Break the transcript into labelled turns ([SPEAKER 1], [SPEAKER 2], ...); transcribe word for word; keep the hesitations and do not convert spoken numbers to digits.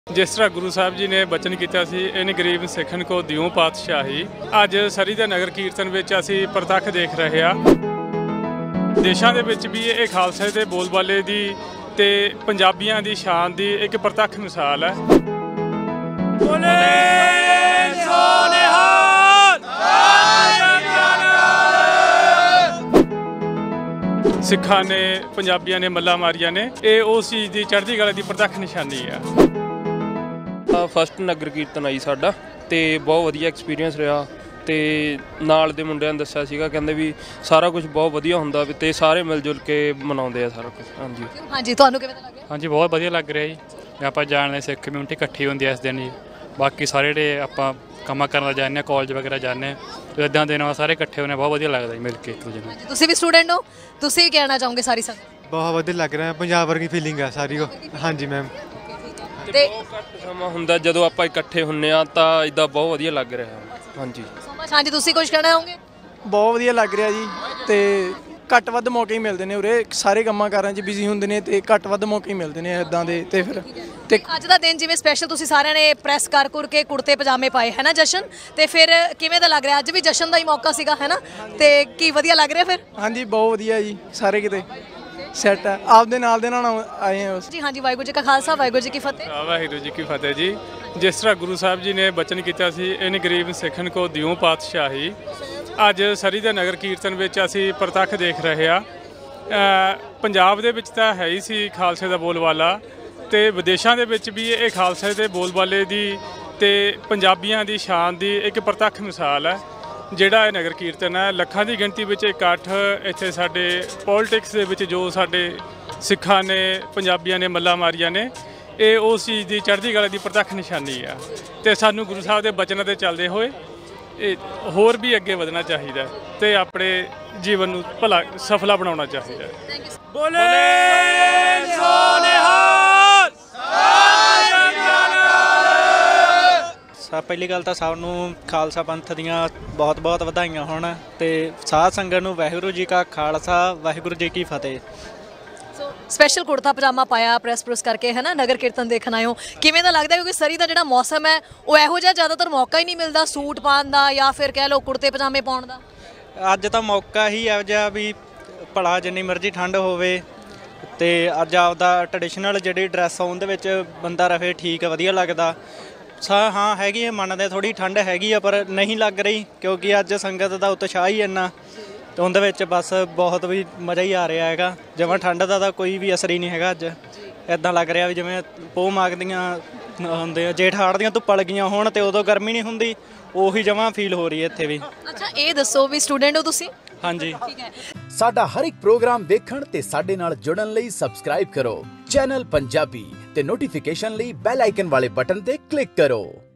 [SPEAKER 1] जिस तरह गुरु साहब जी ने बचन किया सी इन गरीब सिखन को दिओ पातशाही। अज सरी दे नगर कीर्तन विच असीं प्रतख देख रहे हां। देशां दे विच भी ये खालसे दे बोलबाले दी ते पंजाबियां दी शान दी एक प्रतख मिसाल है। सिखां ने पंजाबियां ने मल्ला मारिया ने ये उस चीज़ की चढ़ती कला की प्रतख निशानी है।
[SPEAKER 2] फस्ट नगर कीर्तन आई साडा ते बहुत वधिया एक्सपीरियंस रहा ते नाल दे मुंडियां ने दस्सिया सीगा कहंदे भी सारा कुछ बहुत वधिया हुंदा भी ते सारे मिल जुल के मनाउंदे आ सारा कुछ। हाँ जी
[SPEAKER 3] हाँ जी तुहानूं किवें दा लग्गिया?
[SPEAKER 1] हाँ जी बहुत वधिया लग रहा जी। आपां जाणदे सिख कम्यूनिटी इकट्ठी हुंदी है इस दिन जी। बाकी सारे ਜਿਹੜੇ ਆਪਾਂ ਕੰਮਾਂ ਕਰਨ ਦਾ ਜਾਂਦੇ ਕਾਲਜ ਵਗੈਰਾ ਜਾਂਦੇ ਇਦਾਂ ਦੇ ਨਾਲ ਸਾਰੇ ਇਕੱਠੇ ਹੋਣੇ ਬਹੁਤ ਵਧੀਆ ਲੱਗਦਾ ਜੀ ਮਿਲ ਕੇ ਇੱਕ ਦੂਜੇ ਨੂੰ।
[SPEAKER 3] ਤੁਸੀਂ ਵੀ ਸਟੂਡੈਂਟ ਹੋ, ਤੁਸੀਂ ਕੀ ਕਹਿਣਾ ਚਾਹੋਗੇ ਸਾਰੀ ਸੰਗਤ?
[SPEAKER 4] ਬਹੁਤ ਵਧੀਆ ਲੱਗ ਰਿਹਾ, ਪੰਜਾਬ ਵਰਗੀ ਫੀਲਿੰਗ ਆ ਸਾਰੀ। ਹਾਂਜੀ ਮੈਮ
[SPEAKER 2] ਤੇ ਬਹੁਤ ਘੱਟ ਸਮਾਂ ਹੁੰਦਾ ਜਦੋਂ ਆਪਾਂ ਇਕੱਠੇ ਹੁੰਨੇ ਆ ਤਾਂ ਇਦਾਂ ਬਹੁਤ ਵਧੀਆ ਲੱਗ ਰਿਹਾ। ਹਾਂਜੀ
[SPEAKER 3] ਹਾਂਜੀ ਤੁਸੀਂ ਕੁਝ ਕਹਿਣਾ ਚਾਹੋਗੇ?
[SPEAKER 5] ਬਹੁਤ ਵਧੀਆ ਲੱਗ ਰਿਹਾ ਜੀ ਤੇ ਘੱਟ ਵੱਧ ਮੌਕੇ ਹੀ ਮਿਲਦੇ ਨੇ ਉਰੇ, ਸਾਰੇ ਕੰਮਾਂ ਕਾਰਾਂ 'ਚ ਬਿਜ਼ੀ ਹੁੰਦੇ ਨੇ ਤੇ ਘੱਟ ਵੱਧ ਮੌਕੇ ਹੀ ਮਿਲਦੇ ਨੇ ਇਦਾਂ ਦੇ। ਤੇ ਫਿਰ ਤੇ
[SPEAKER 3] ਅੱਜ ਦਾ ਦਿਨ ਜਿਵੇਂ ਸਪੈਸ਼ਲ ਤੁਸੀਂ ਸਾਰਿਆਂ ਨੇ ਪ੍ਰੈਸ ਕਰ ਕੁਰ ਕੇ ਕੁੜਤੇ ਪਜਾਮੇ ਪਾਏ ਹੈ ਨਾ ਜਸ਼ਨ, ਤੇ ਫਿਰ ਕਿਵੇਂ ਦਾ ਲੱਗ ਰਿਹਾ? ਅੱਜ ਵੀ ਜਸ਼ਨ ਦਾ ਹੀ ਮੌਕਾ ਸੀਗਾ ਹੈ ਨਾ, ਤੇ ਕੀ ਵਧੀਆ ਲੱਗ ਰਿਹਾ ਫਿਰ?
[SPEAKER 5] ਹਾਂਜੀ ਬਹੁਤ ਵਧੀਆ ਜੀ, ਸਾਰੇ ਕਿਤੇ ਸੈੱਟ ਆ, ਆਪਦੇ ਨਾਲ ਦੇ ਨਾਲ ਆਏ ਹਾਂ
[SPEAKER 3] ਜੀ। ਹਾਂਜੀ ਵਾਹਿਗੁਰੂ ਜੀ ਕਾ ਖਾਲਸਾ ਵਾਹਿਗੁਰੂ ਜੀ ਕੀ ਫਤਿਹ।
[SPEAKER 1] ਵਾਹਿਗੁਰੂ ਜੀ ਕੀ ਫਤਿਹ ਜੀ। जिस तरह गुरु साहब जी ने बचन किया सी इन गरीब सिखन को दिओ पातशाही। अज सरी दे नगर कीर्तन विच असीं प्रतख देख रहे आ। पंजाब दे विच तां है ही सी खालसे दा बोलबाला ते विदेशां दे विच भी ये खालसे दे बोलबाले दी ते पंजाबियां दी शान दी एक प्रतख मिसाल है। ਜਿਹੜਾ ਇਹ ਨਗਰ ਕੀਰਤਨ ਹੈ ਲੱਖਾਂ ਦੀ ਗਿਣਤੀ ਵਿੱਚ ਇਕੱਠ ਇੱਥੇ ਸਾਡੇ ਪੋਲਿਟਿਕਸ ਦੇ ਵਿੱਚ ਜੋ ਸਾਡੇ ਸਿੱਖਾਂ ਨੇ ਪੰਜਾਬੀਆਂ ਨੇ ਮੱਲਾ ਮਾਰੀਆਂ ਨੇ ਇਹ ਉਸ ਚੀਜ਼ ਦੀ ਚੜ੍ਹਦੀ ਕਲਾ ਦੀ ਪ੍ਰਤੱਖ ਨਿਸ਼ਾਨੀ ਆ। ਤੇ ਸਾਨੂੰ ਗੁਰੂ ਸਾਹਿਬ ਦੇ ਬਚਨਾਂ ਤੇ ਚੱਲਦੇ ਹੋਏ ਇਹ ਹੋਰ ਵੀ ਅੱਗੇ ਵਧਣਾ ਚਾਹੀਦਾ ਤੇ ਆਪਣੇ ਜੀਵਨ ਨੂੰ ਭਲਾ ਸਫਲਾ ਬਣਾਉਣਾ ਚਾਹੀਦਾ। ਬੋਲੇ ਸੋਨਿਹਾਲ।
[SPEAKER 6] ਸਭ ਪਹਿਲੀ ਗੱਲ ਤਾਂ ਸਭ ਨੂੰ ਖਾਲਸਾ ਪੰਥ ਦੀਆਂ ਬਹੁਤ ਬਹੁਤ ਵਧਾਈਆਂ ਹੋਣ ਤੇ ਸਾਧ ਸੰਗਤ ਨੂੰ ਵਾਹਿਗੁਰੂ ਜੀ ਕਾ ਖਾਲਸਾ ਵਾਹਿਗੁਰੂ ਜੀ ਕੀ ਫਤਿਹ।
[SPEAKER 3] ਸਪੈਸ਼ਲ ਕੁੜਤਾ ਪਜਾਮਾ ਪਾਇਆ ਪ੍ਰੈਸ ਪ੍ਰੈਸ ਕਰਕੇ ਹੈ ਨਾ ਨਗਰ ਕੀਰਤਨ ਦੇਖਣ ਆਇਓ, ਕਿਵੇਂ ਦਾ ਲੱਗਦਾ? ਕਿਉਂਕਿ ਸਰੀ ਦਾ ਜਿਹੜਾ ਮੌਸਮ ਹੈ ਉਹ ਇਹੋ ਜਿਹਾ ਜ਼ਿਆਦਾਤਰ ਮੌਕਾ ਹੀ ਨਹੀਂ ਮਿਲਦਾ ਸੂਟ ਪਾਉਣ ਦਾ ਜਾਂ ਫਿਰ ਕਹਿ ਲਓ ਕੁੜਤੇ ਪਜਾਮੇ ਪਾਉਣ ਦਾ।
[SPEAKER 6] ਅੱਜ ਤਾਂ ਮੌਕਾ ਹੀ ਇਹੋ ਜਿਹਾ ਵੀ ਭਲਾ ਜਿੰਨੀ ਮਰਜ਼ੀ ਠੰਡ ਹੋਵੇ ਤੇ ਅੱਜ ਆਪਦਾ ਟ੍ਰੈਡੀਸ਼ਨਲ ਜਿਹੜੀ ਡਰੈਸ ਆ ਉਹਦੇ ਵਿੱਚ ਬੰਦਾ ਰਹੇ ਠੀਕ ਵਧੀਆ ਲੱਗਦਾ। ਸਾ ਹਾਂ ਹੈਗੀ ਹੈ, ਮੰਨਦੇ ਥੋੜ੍ਹੀ ਠੰਡ ਹੈਗੀ ਆ ਪਰ ਨਹੀਂ ਲੱਗ ਰਹੀ ਕਿਉਂਕਿ ਅੱਜ ਸੰਗਤ ਦਾ ਉਤਸ਼ਾਹ ਹੀ ਇੰਨਾ ਤੇ ਉਹਦੇ ਵਿੱਚ ਬਸ ਬਹੁਤ ਵੀ ਮਜ਼ਾ ਹੀ ਆ ਰਿਹਾ ਹੈਗਾ। ਜਿਵੇਂ ਠੰਡ ਦਾ ਤਾਂ ਕੋਈ ਵੀ ਅਸਰ ਹੀ ਨਹੀਂ ਹੈਗਾ। ਅੱਜ ਇੱਦਾਂ ਲੱਗ ਰਿਹਾ ਵੀ ਜਿਵੇਂ ਪੋਹ ਮਾਘ ਦੀਆਂ ਹੁੰਦੇ ਆ, ਜੇਠ ਹਾੜ ਦੀਆਂ ਧੁੱਪਾਂ ਲੱਗੀਆਂ ਹੋਣ ਤੇ ਉਦੋਂ ਗਰਮੀ ਨਹੀਂ ਹੁੰਦੀ, ਉਹੀ ਜਮਾਂ ਫੀਲ ਹੋ ਰਹੀ ਹੈ ਇੱਥੇ ਵੀ।
[SPEAKER 3] ਅੱਛਾ ਇਹ ਦੱਸੋ ਵੀ ਸਟੂਡੈਂਟ ਹੋ ਤੁਸੀਂ?
[SPEAKER 6] ਹਾਂਜੀ
[SPEAKER 3] ਠੀਕ ਹੈ।
[SPEAKER 7] ਸਾਡਾ ਹਰ ਇੱਕ ਪ੍ਰੋਗਰਾਮ ਦੇਖਣ ਤੇ ਸਾਡੇ ਨਾਲ ਜੁੜਨ ਲਈ ਸਬਸਕ੍ਰਾਈਬ ਕਰੋ ਚੈਨਲ ਪੰਜਾਬੀ ਤੇ ਨੋਟੀਫਿਕੇਸ਼ਨ ਲਈ ਬੈਲ ਆਈਕਨ ਵਾਲੇ ਬਟਨ ਤੇ ਕਲਿੱਕ ਕਰੋ।